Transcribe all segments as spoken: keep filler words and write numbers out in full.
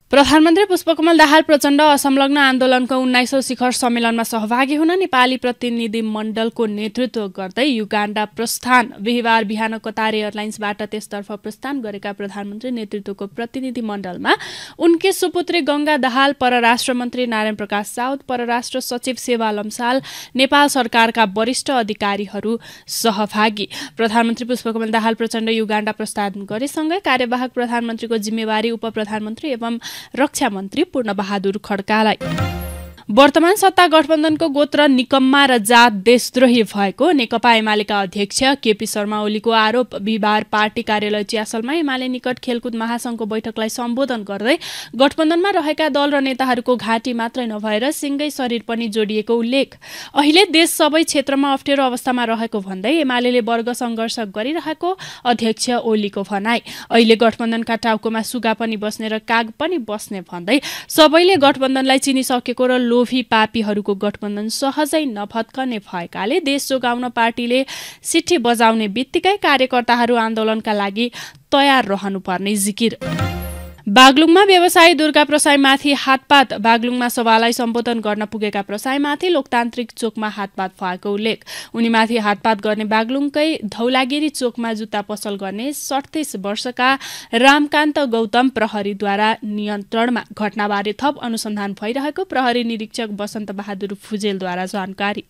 प्रधानमन्त्री पुष्पकमल दाहाल प्रचण्ड असंलग्न आन्दोलनको उन्नाइसौं शिखर सम्मेलनमा सहभागी हुन नेपाली प्रतिनिधि मण्डलको नेतृत्व गर्दै युगाण्डा प्रस्थान। बिहिबार बिहान कतार एयरलाइन्सबाट त्यसतर्फ प्रस्थान गरेका प्रधानमन्त्री नेतृत्वको प्रतिनिधि मण्डलमा उनकी सुपुत्री गंगा दाहाल, परराष्ट्र मन्त्री नारायण प्रकाश साउद, परराष्ट्र सचिव सेवा लम्साल, नेपाल सरकारका वरिष्ठ अधिकारीहरू सहभागी। प्रधानमन्त्री पुष्पकमल दाहाल प्रचण्ड युगाण्डा प्रस्थान गरेसँगै कार्यवाहक प्रधानमन्त्रीको जिम्मेवारी उप प्रधानमन्त्री एवं रक्षा मन्त्री पूर्णबहादुर खड्कालाई वर्तमान सत्ता गठबन्धनको गोत्र निकम्मा र जात देशद्रोही भएको नेकपा एमालेका अध्यक्ष केपी शर्मा ओलीको आरोप। बिहिबार पार्टी कार्यालय चियासलमा एमाले निकट खेलकुद महासंघको बैठकलाई सम्बोधन गर्दै गठबन्धनमा रहेका दल र नेताहरूको घाँटी मात्रै नभएर सिङ्गै शरीर पनि जोडिएको उल्लेख। अहिले देश सबै क्षेत्रमा अप्ठ्यारो अवस्थामा रहेको भन्दै एमालेले वर्ग सङ्घर्ष गरिरहेको अध्यक्ष ओलीको भनाई। अहिले गठबन्धनका टाउकोमा सुगा पनि बस्ने र काग पनि बस्ने भन्दै सबैले गठबन्धनलाई चिनिसकेको र लोभी पापीहरूको गठबन्धन सहजै नभत्कने भएकाले देश जोगाउन पार्टीले सिट्ठी बजाउने बित्तिकै कार्यकर्ताहरू आन्दोलनका लागि तयार रहनुपर्ने जिकिर। बागलुङमा व्यवसायी दुर्गा प्रसाईमाथि हातपात। बागलुङमा सभालाई सम्बोधन गर्न पुगेका प्रसाईमाथि लोकतान्त्रिक चोकमा हातपात भएको उल्लेख। उनीमाथि हातपात गर्ने बागलुङकै धौलागिरी चोकमा जुत्ता पसल गर्ने सडतिस वर्षका रामकान्त गौतम प्रहरीद्वारा नियन्त्रणमा। घटनाबारे थप अनुसन्धान भइरहेको प्रहरी निरीक्षक वसन्त बहादुर फुजेलद्वारा जानकारी।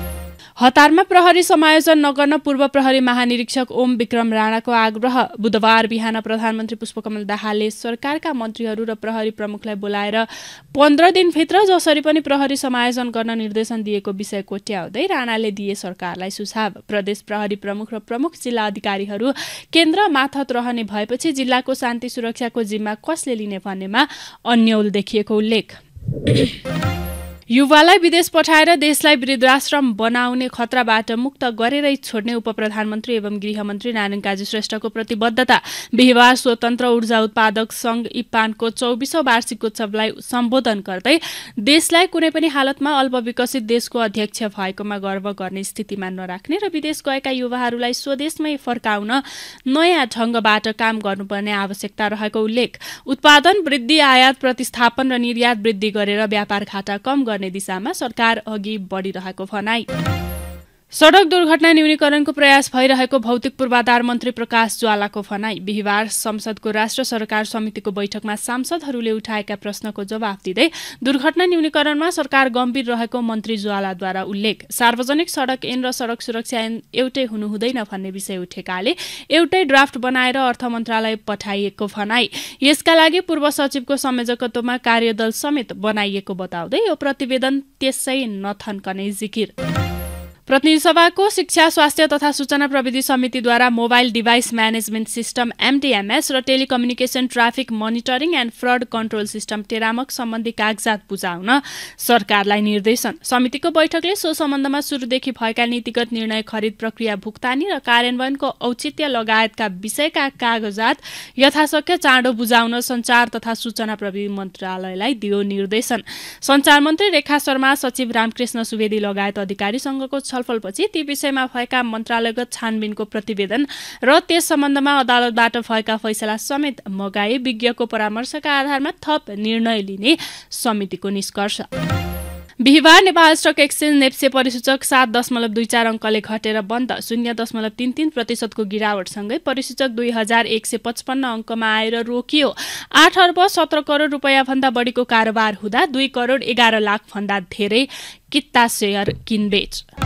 हतारमा प्रहरी समायोजन नगर्न पूर्व प्रहरी महानिरीक्षक ओम विक्रम राणाको आग्रह। बुधबार बिहान प्रधानमन्त्री पुष्पकमल दाहालले सरकारका मन्त्रीहरू र प्रहरी प्रमुखलाई बोलाएर पन्ध्र दिनभित्र जसरी पनि प्रहरी समायोजन गर्न निर्देशन दिएको विषय कोट्याउँदै राणाले दिए सरकारलाई सुझाव। प्रदेश प्रहरी प्रमुख र प्रमुख जिल्ला अधिकारीहरू केन्द्र माथत रहने भएपछि जिल्लाको शान्ति सुरक्षाको जिम्मा कसले लिने भन्नेमा अन्यल देखिएको उल्लेख। युवालाई विदेश पठाएर देशलाई वृद्धाश्रम बनाउने खतराबाट मुक्त गरेरै छोड्ने उप प्रधानमन्त्री एवं गृहमन्त्री नारायण काजी श्रेष्ठको प्रतिबद्धता। बिहिबार स्वतन्त्र ऊर्जा उत्पादक संघ इप्पानको चौबिसौं वार्षिकोत्सवलाई सम्बोधन गर्दै देशलाई कुनै पनि हालतमा अल्पविकसित देशको अध्यक्ष भएकोमा गर्व गर्ने स्थितिमा नराख्ने र विदेश गएका युवाहरूलाई स्वदेशमै फर्काउन नयाँ ढंगबाट काम गर्नुपर्ने आवश्यकता रहेको उल्लेख। उत्पादन वृद्धि, आयात प्रतिस्थापन र निर्यात वृद्धि गरेर व्यापार घाटा कम गर्ने दिशामा सरकार अघि बढिरहेको भनाई। सड़क दुर्घटना न्यूनीकरणको प्रयास भइरहेको भौतिक पूर्वाधार मन्त्री प्रकाश ज्वालाको भनाई। बिहिबार संसदको राष्ट्र सरकार समितिको बैठकमा सांसदहरूले उठाएका प्रश्नको जवाफ दिँदै दुर्घटना न्यूनीकरणमा सरकार गम्भीर रहेको मन्त्री ज्वालाद्वारा उल्लेख। सार्वजनिक सड़क ऐन र सड़क सुरक्षा ऐन एउटै हुनु हुँदैन भन्ने विषय उठेकाले एउटै ड्राफ्ट बनाएर अर्थ मन्त्रालय पठाइएको भनाई। यसका लागि पूर्व सचिवको संयोजकत्वमा कार्यदल समेत बनाइएको बताउँदै यो प्रतिवेदन त्यसै नथन्कने जिकिर। प्रतिनिधि सभाको शिक्षा, स्वास्थ्य तथा सूचना प्रविधि समितिद्वारा mobile device management system MDMS र telecommunication traffic monitoring and fraud control system टेरामक सम्बन्धी कागजात बुझाउन सरकारलाई निर्देशन। समितिको बैठकले सो सम्बन्धमा सुरुदेखि भएका नीतिगत निर्णय, खरिद प्रक्रिया, भुक्तानी र कार्यान्वयनको औचित्य लगायतका विषयका कागजात यथाशक्य चाँडो बुझाउन सञ्चार तथा सूचना प्रविधि मन्त्रालयलाई दियो निर्देशन। सञ्चार मन्त्री रेखा शर्मा, सचिव रामकृष्ण सुवेदी लगायत अधिकारीसँगको छलफलपछि ती विषयमा भएका मन्त्रालयगत छानबिनको प्रतिवेदन र त्यस सम्बन्धमा अदालतबाट भएका फैसला समेत मगाई विज्ञको परामर्शका आधारमा थप निर्णय लिने समितिको निष्कर्ष। बिहिबार नेपाल स्टक एक्सचेन्ज नेप्से परिसूचक सात दशमलव दुई चार अङ्कले घटेर बन्द शून्य दशमलव तीन तीन प्रतिशतको गिरावटसँगै परिसूचक दुई हजार एक सय पचपन्न अङ्कमा आएर रोकियो। आठ अर्ब सत्र करोड रुपियाँ भन्दा बढीको कारोबार हुँदा दुई करोड एघार लाख भन्दा धेरै किता सेयर किनबेच।